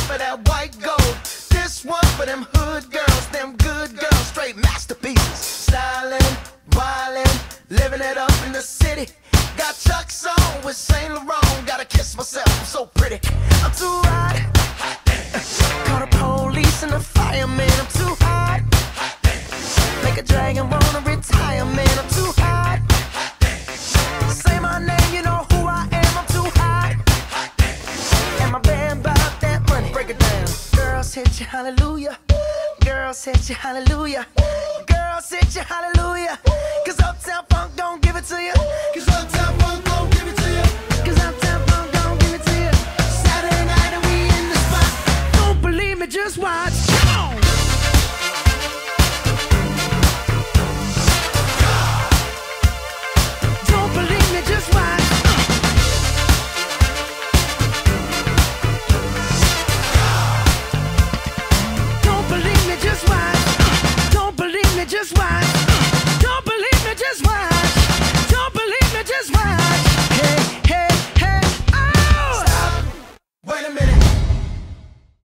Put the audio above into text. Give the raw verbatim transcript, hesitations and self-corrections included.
for that white gold. This one for them hood girls, them good girls, straight masterpieces. Stylin', wildin', living it up in the city. Got Chuck's on with Saint Laurent. Gotta kiss myself, I'm so pretty. I'm too hot. Call the police and the fireman. I'm too hot. Make a dragon wanna retire, man. I'm too hot. Say my name, you know who I am. I'm too hot. And my band bought that money. Break it down. Girls hit you, hallelujah. Girls hit you, hallelujah. Girls hit you, hallelujah. Cause Uptown Funk don't give it to you. Cause Uptown Funk